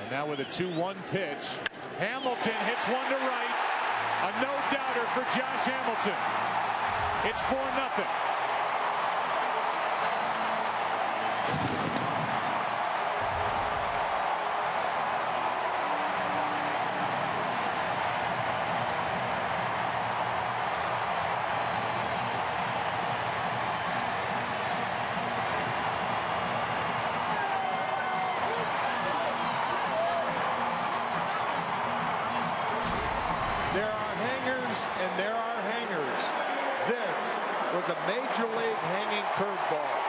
And now with a 2-1 pitch, Hamilton hits one to right. A no-doubter for Josh Hamilton. It's 4-0. There are hangers and there are hangers. This was a major league hanging curveball.